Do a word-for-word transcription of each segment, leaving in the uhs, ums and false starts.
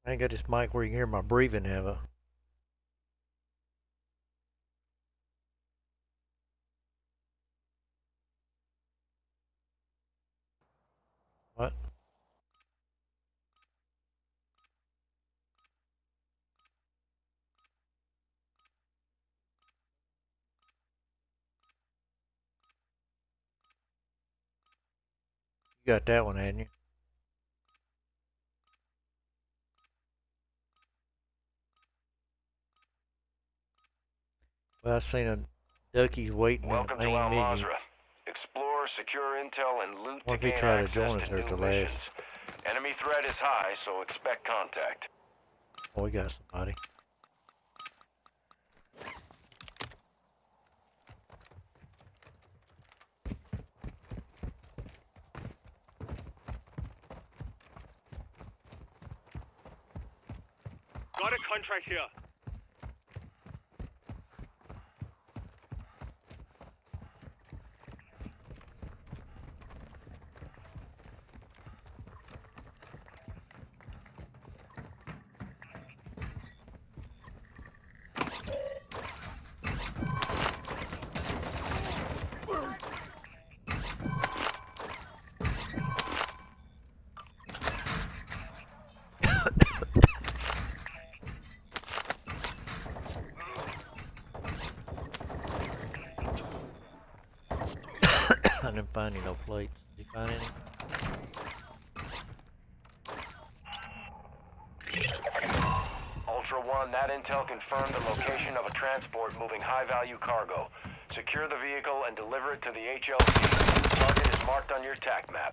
I ain't got this mic where you can hear my breathing, have I? What? You got that one, hadn't you? Well, I seen a duckies waiting Welcome in the to main Al menu. Mazrah. Explore, secure intel, and loot What to if he gain tried to access join us to there at new the last? missions. Enemy threat is high, so expect contact. Oh, we got somebody. Got a contract here. I didn't find any no plates. Did you find any? Ultra One, that intel confirmed the location of a transport moving high-value cargo. Secure the vehicle and deliver it to the H L C. Target is marked on your TAC map.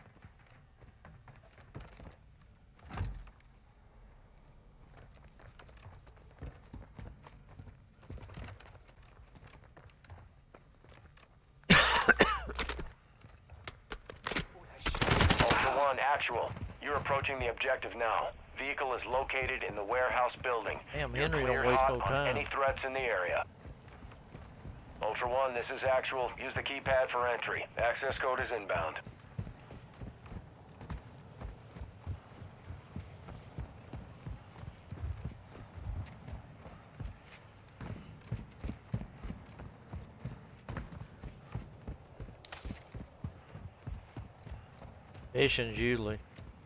Ultra One, actual. You're approaching the objective now. Vehicle is located in the warehouse building. Damn, You're Henry, cleared don't waste hot no on time. any threats in the area. Ultra One, this is actual. Use the keypad for entry. Access code is inbound. Missions usually.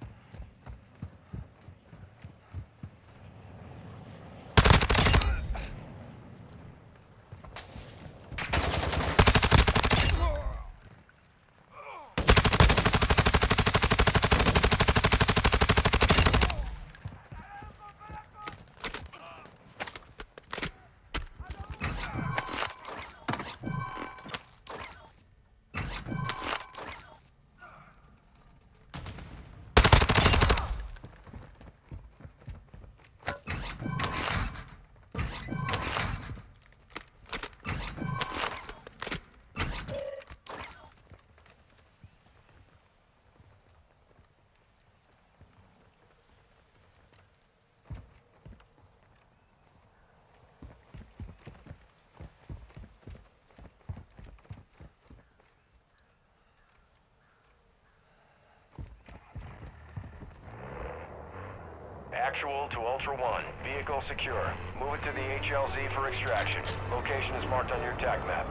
Actual to Ultra One. Vehicle secure. Move it to the H L Z for extraction. Location is marked on your TAC map.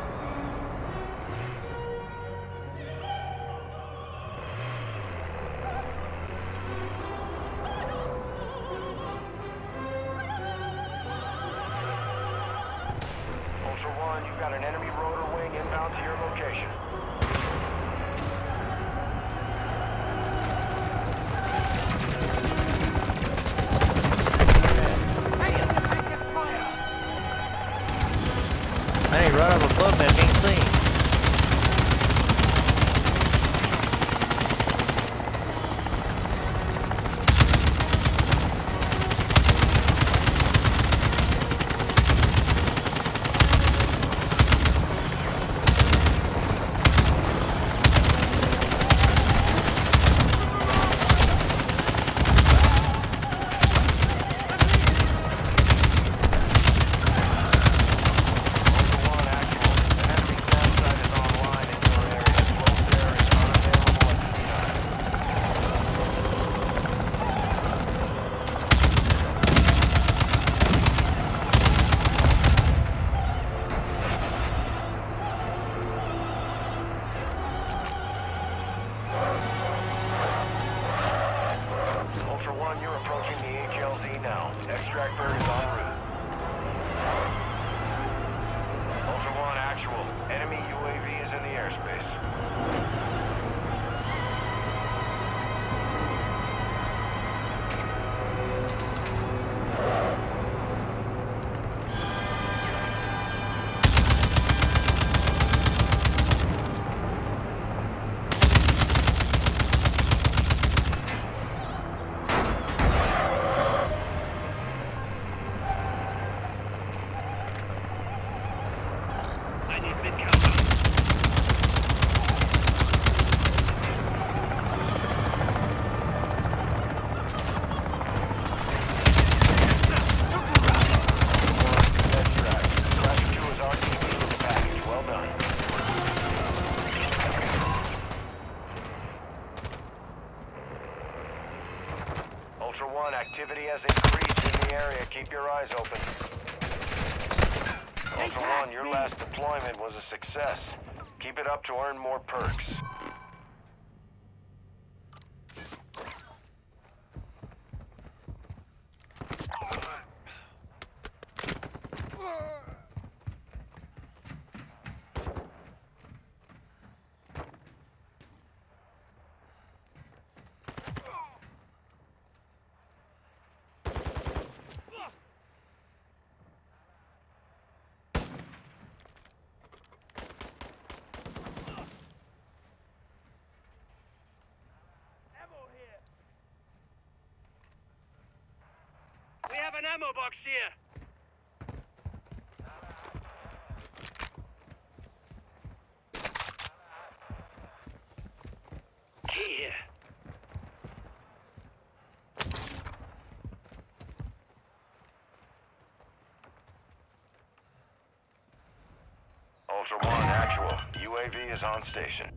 Ultra One, you've got an enemy rotor wing inbound to your location. Hey, right up above. the area. Keep your eyes open. Ultra One, your last deployment was a success. Keep it up to earn more perks. We have an ammo box here. Here. Ultra One, actual. U A V is on station.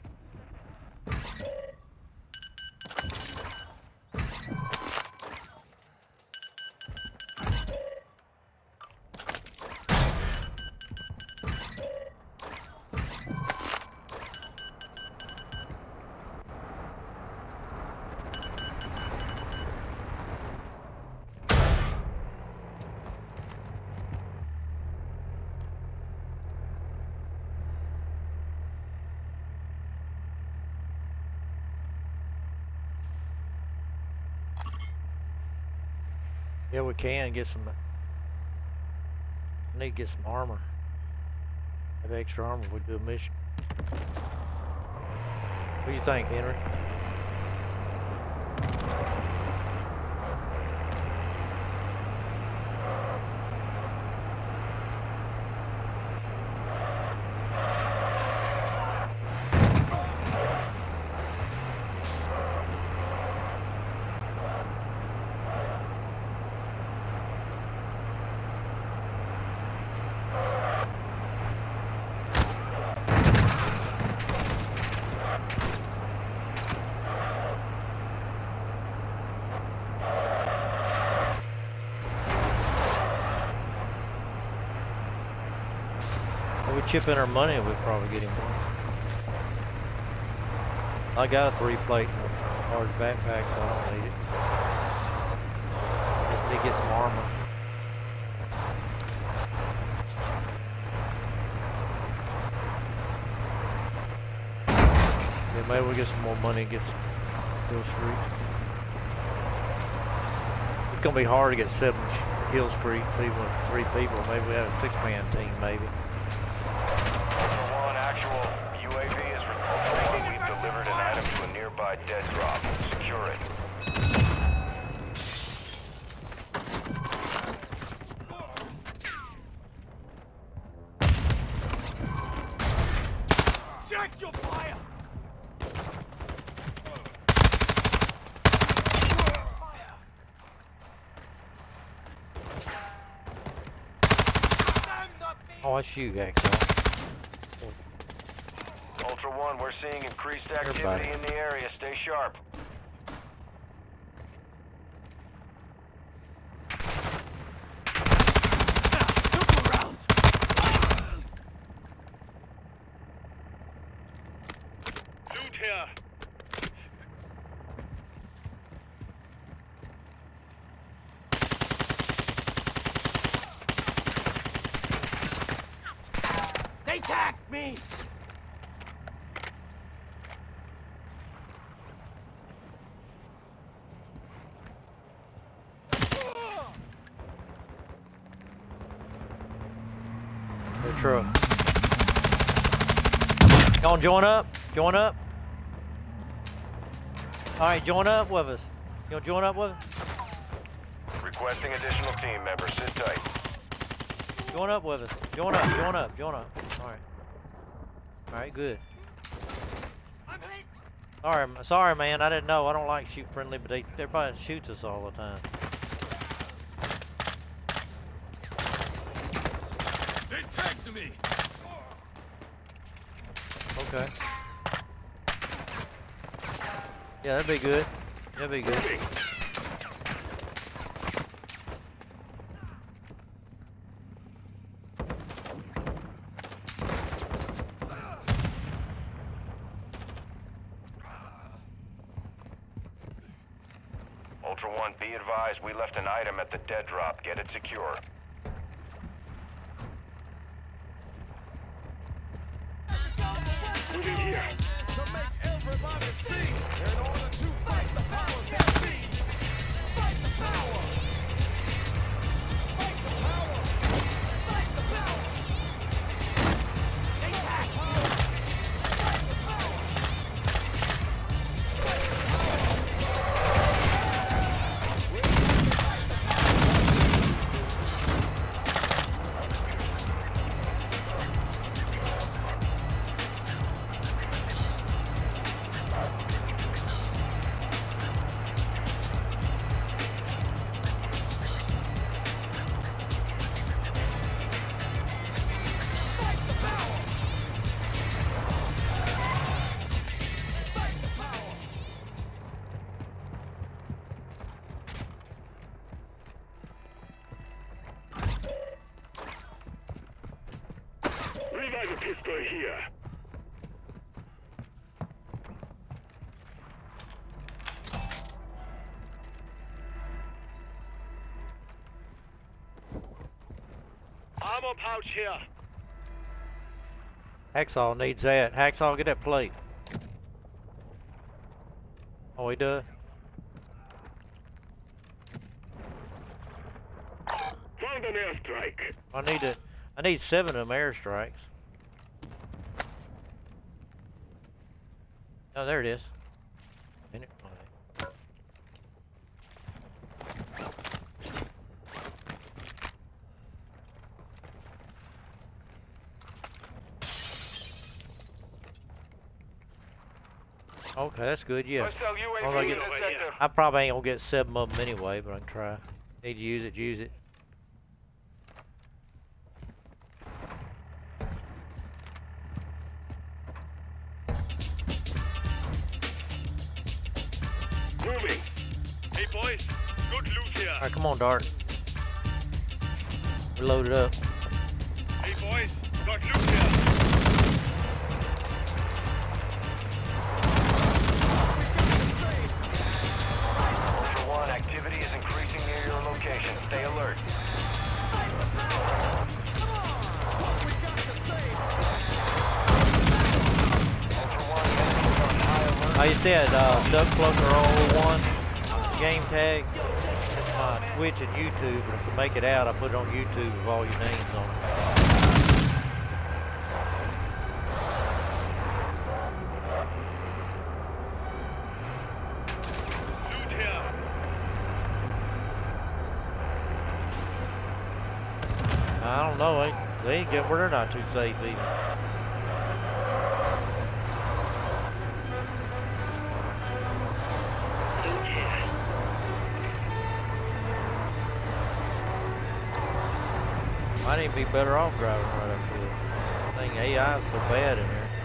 Yeah, we can get some. I need to get some armor. Have extra armor. We do a mission. What do you think, Henry? If we chip in our money, we'd probably get him one. I got a three plate and a large backpack, so I don't need it. Just need to get some armor. Yeah, maybe we'll get some more money and get some kill streaks. It's gonna be hard to get seven kill streaks even with three people. Maybe we have a six man team, maybe. U A V is reporting. We've delivered an item to a nearby dead drop. Secure it. Check your fire! Oh, that's you, Axel. Ultra One, we're seeing increased activity Everybody. in the area. Stay sharp. Loot here. They tagged me! Their truck. Y'all join up? Join up? Alright, join up with us. You wanna join up with us? Requesting additional team members. Sit tight. Join up with us. Join up, join up, join up. Alright. Alright, good. Sorry, sorry man, I didn't know. I don't like shoot friendly, but they, everybody shoots us all the time. They tagged me! Okay. Yeah, that'd be good. That'd be good. Ultra One, be advised, we left an item at the dead drop. Get it secure. Moving here. To make everybody see, in order to fight the powers that be. Fight the power. Fight the power. Fight the power. They tagged me. Fight the power. Fight the power. Fight the power. Revive a pistol here. Armor pouch here. Hacksaw needs that. Hacksaw, get that plate. Oh, he does. Found an airstrike. I need to. I need seven of them airstrikes. Oh, there it is. Minute. Oh, okay, that's good. Yeah. Hostile U Oh, A I V in get- the sector. I probably ain't gonna get seven of them anyway, but I can try. Need to use it. Use it. Moving. Hey boys, good loot here. All right, come on, Dart. We're loaded up. Hey boys, got loot here. Ultra One, activity is increasing near your location. Stay alert. Fight the power. Come on. What we got to say? Ultra One, enemies on high alert. I said, uh, Duck Plucker oh one game tag. It's my Twitch and YouTube, but if I make it out, I put it on YouTube with all your names on it. Loot here. I don't know. They, they ain't get where they're not too safe even. Loot here. Might even be better off driving right up to it. I think A I is so bad in here.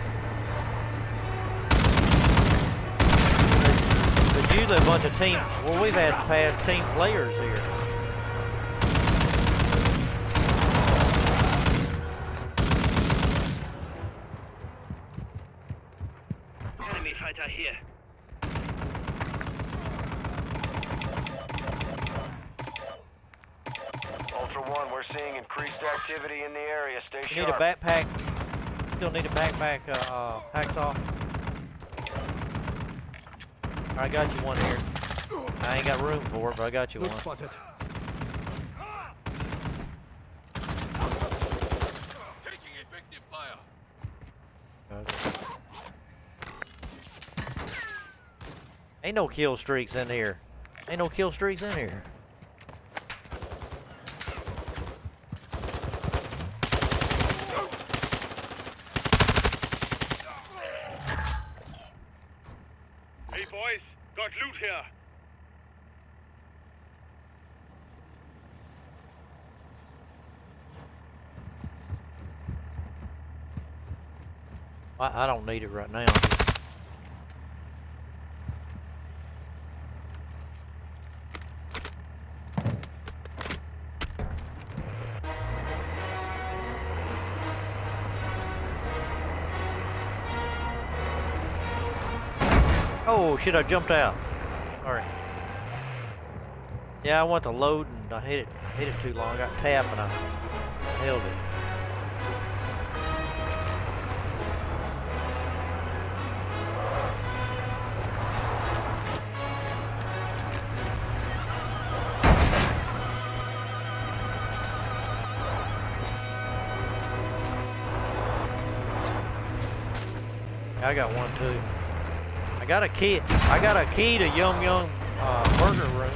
There's usually a bunch of team. Well, we've had past team players here. Enemy fighter here. Ultra One, we're seeing increased activity in the area. Stay You need a sharp. backpack. Still need a backpack, uh, uh, hacksaw. I got you one here. I ain't got room for it, but I got you one. spotted. Taking effective fire. Okay. Ain't no kill streaks in here. Ain't no kill streaks in here. Hey boys, got loot here. I, I don't need it right now. Oh shit, I jumped out. Alright. Yeah, I went to load and I hit it, hit it too long. I got tapped and I held it. I got one too. I got a key. I got a key to Yum Yum uh, Burger Room.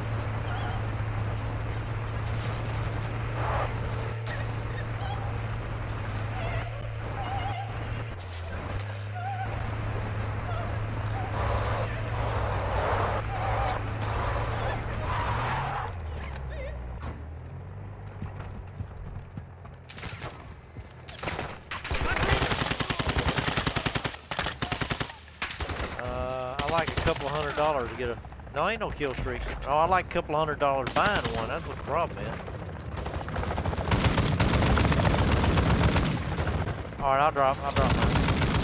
Couple hundred dollars to get a no ain't no kill streak. Oh, I like a couple hundred dollars buying one. That's what the problem is. All right, I'll drop. I'll drop mine.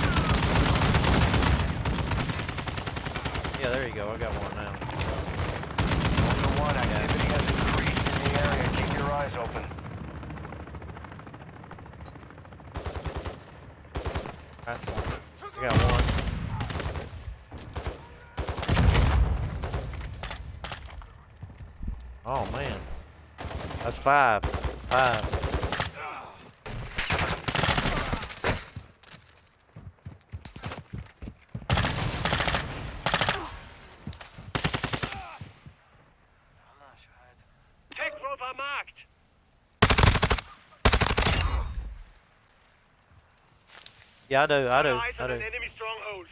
Yeah, there you go. I got one now. Ultra One, activity has increased in the area. Keep your eyes open. That's one. I got one. Oh man, that's five. Five. Tech profile marked. Yeah, I do. I do. Eyes I on do. an enemy stronghold.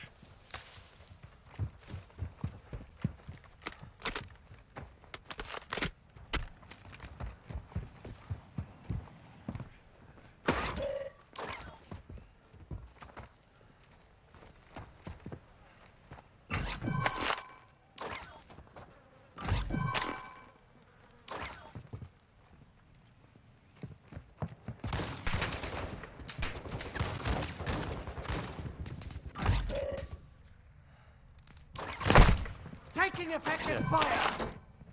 Taking effective fire!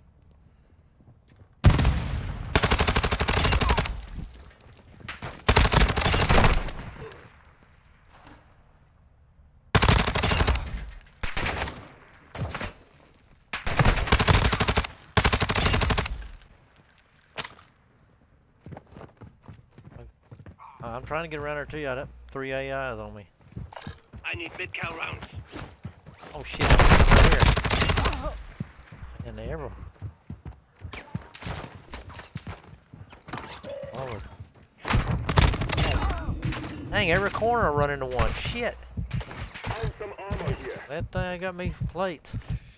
I'm trying to get around there too. I got three A Is on me. I need mid-cal rounds. Oh shit! Right here. In the arrow. Oh. Dang! Every corner I run into one. Shit! Found some armor here. That thing got me plates.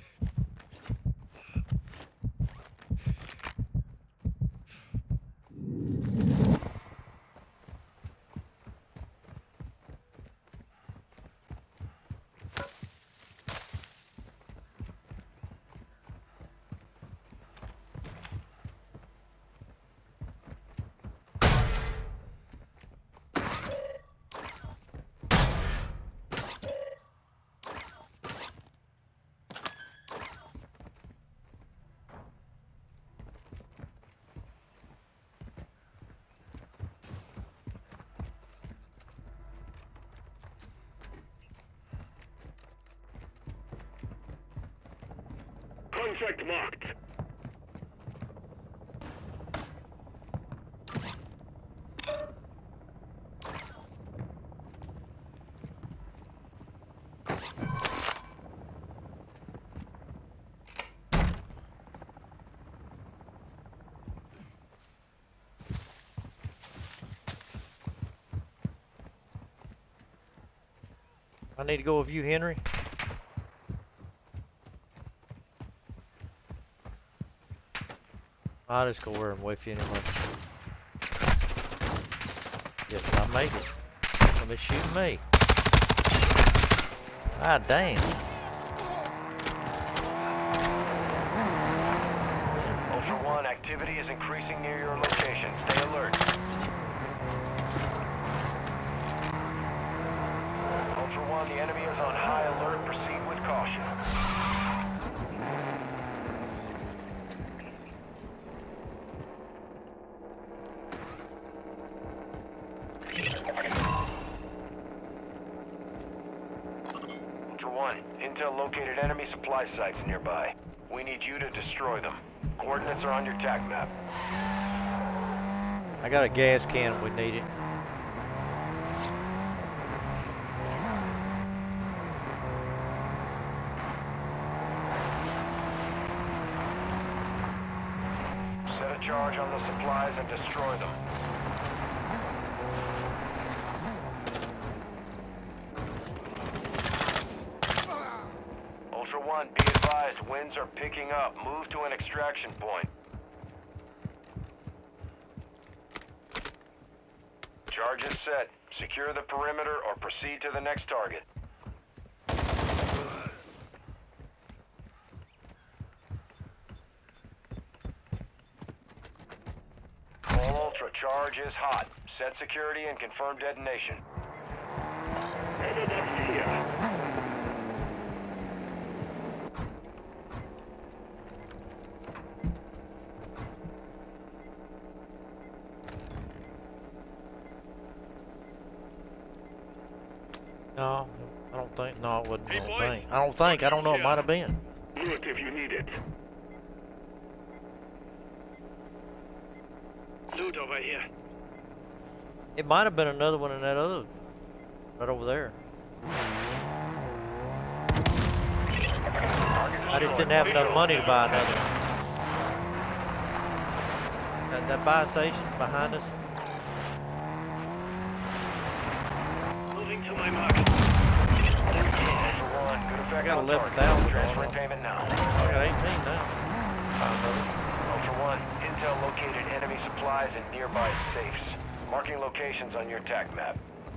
Contract marked. I need to go with you, Henry. I'll just go where I'm with you anyway. Yes, I make it. Somebody shoot me. Ah, damn. Ultra One, activity is increasing near your location. Stay alert. Ultra One, the enemy is on high alert. Proceed with caution. One, intel located enemy supply sites nearby. We need you to destroy them. Coordinates are on your tac map. I got a gas can if we need it. Set a charge on the supplies and destroy them. Ultra One, be advised, winds are picking up. Move to an extraction point. Charge is set. Secure the perimeter or proceed to the next target. All Ultra, charge is hot. Set security and confirm detonation. Evidence here. No, I don't think. No, it wasn't. I Hey, don't boy. think. I don't think. I don't know. It might have been. Do it if you need it. Loot over here. It might have been another one in that other, right over there. I just didn't have enough money to buy another one. That, that buy station behind us. Moving to my mark. Ultra One, good effect I got on eleven target. thousand Transferring on it. payment now. I got eighteen now. Found another. Ultra One, intel located enemy supplies in nearby safes. Marking locations on your tac map.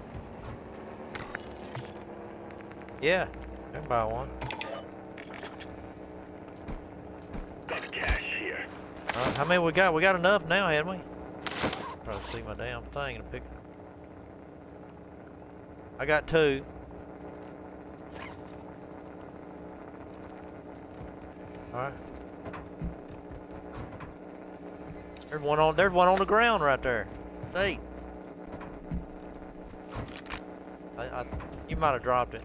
Yeah, I can buy one. Got cash here. Uh, how many we got? We got enough now, hadn't we? Try to see my damn thing and pick. I got two. All right. There's one on. There's one on the ground right there. It's eight. I, I, you might have dropped it.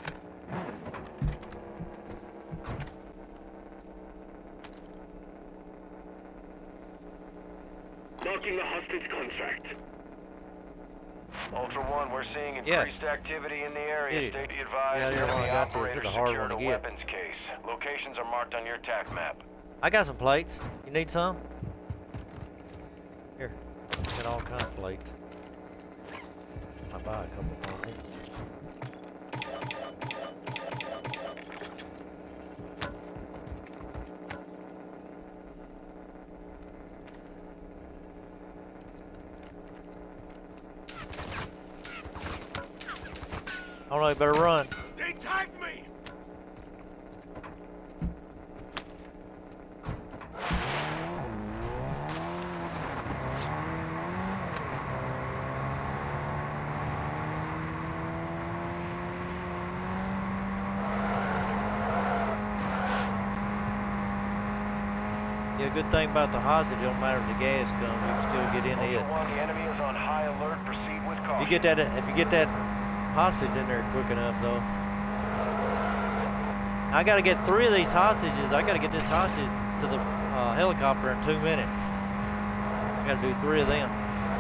Marking the hostage contract. Ultra One, we're seeing Yeah. increased activity in the area. Get it. Stay be advised, Yeah, yeah, enemy I got this. operators This is a hard secured one a to get. weapons case. Locations are marked on your tac map. I got some plates. You need some? Here. Got all kinds of plates. I'll buy a couple for me. I don't know, you better run. They tagged me! Yeah, good thing about the hostage, it don't matter if the gas comes, you can still get in Ultra it. One, the enemy is on high alert. Proceed with If caution. you get that, if you get that hostage in there quick enough, though. I gotta get three of these hostages. I gotta get this hostage to the uh, helicopter in two minutes. I gotta do three of them.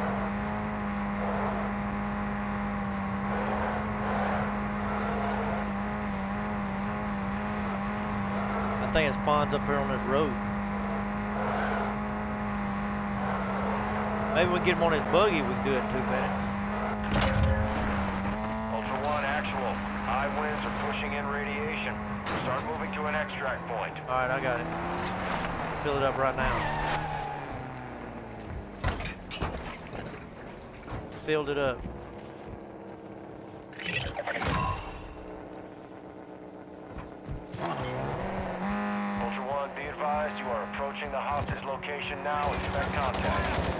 I think it spawns up here on this road. Maybe we can get him on his buggy. We can do it in two minutes. Ultra One, actual. High winds are pushing in radiation. Start moving to an extract point. All right, I got it. Fill it up right now. Filled it up. Ultra One, be advised you are approaching the hostage location now. Expect contact.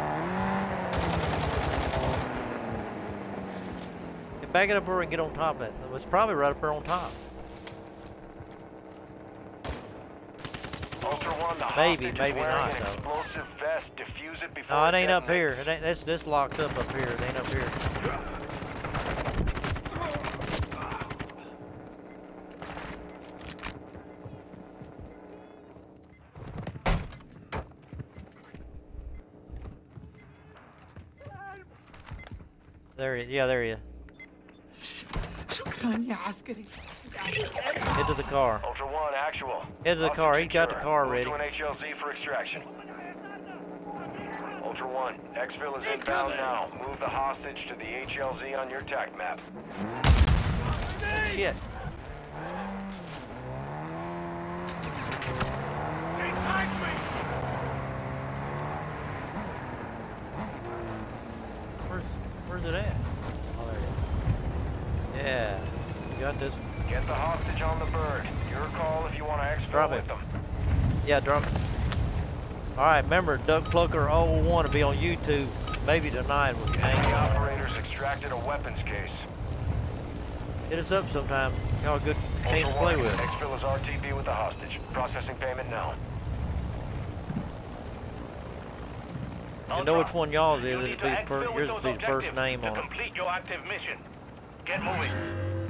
Get back it up where we can get on top of it. It's probably right up there on top. Ultra One, the Maybe, hostage maybe is wearing not, an though. explosive vest. Defuse it before No, it it ain't up detonates. here. It ain't. This this locked up up here. It ain't up here. There he, yeah, there he is. شكرا يا عسكري. Head to the car. Ultra One, actual. Head to the car. He got the Secure. car Move ready. to an H L Z for extraction. Ultra One, exfil is inbound now. Move the hostage to the H L Z on your tac map. Shit. They tagged me! Where's, where's it at? Oh, there it is. Yeah. You got this. Get the hostage on the bird. Your call if you want to exfil Drop with it. them. Yeah, drop it. Alright, remember, Duck Plucker oh one will be on YouTube maybe tonight with The Hank. operators extracted a weapons case. Hit us up sometime. Y'all a good team to Ultra play One, with. exfil is R T B with the hostage. Processing payment now. You know which one y'all's is, You it'll need be to the exfil first, with yours those will be the first objectives name to on it. complete your active mission. Get moving.